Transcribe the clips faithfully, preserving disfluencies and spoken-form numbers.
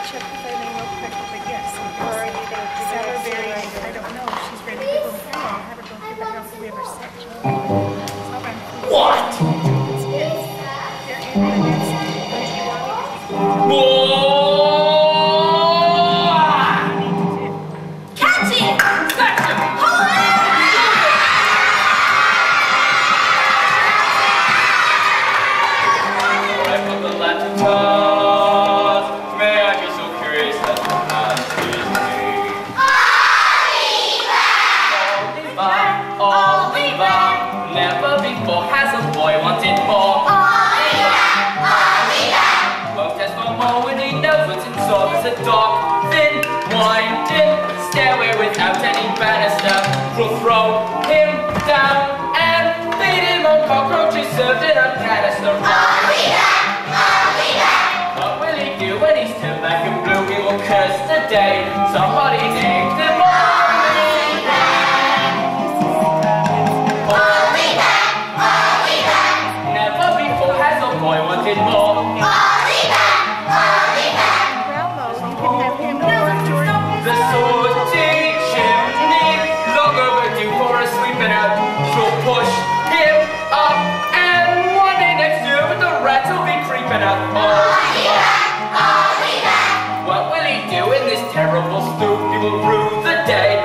check with her name real quick, but yes. Or are you going to Sarah Berry, I don't know. She's ready to go through. I'll have her go through, but I don't think we ever set. What? Catch it! Catch him! I put the Latin toss. May I be so curious as to how to use me? Oliver, Oliver, never before has a boy wanted more. Won't test no more when he knows what's in store. There's a dark, thin, winding stairway without any banister. We'll throw him down and feed him on cockroaches served in a canister. What will he do when he's turned back and blue? He will curse the day somebody named him Oliver. Never before has a boy wanted more. The salty chimney, long overdue for a sweeping up. She'll push him up, and one day next year with the rats will be creeping up. What will he do in this terrible stoop? He will rue the day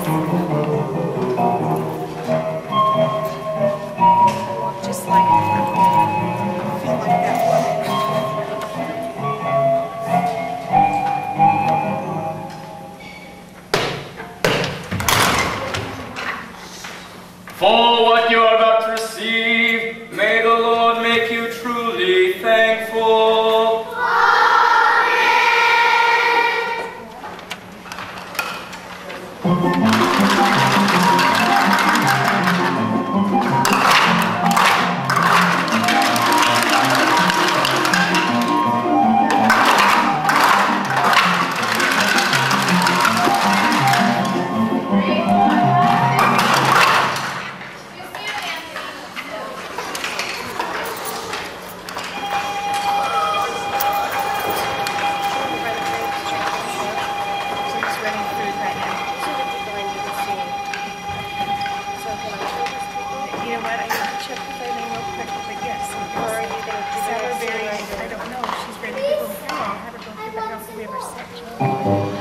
Just like, I feel like that woman. For what you are about to receive, may the Lord make you truly thankful. I don't know. She's ready to go. I'll have her go through the house if we ever set.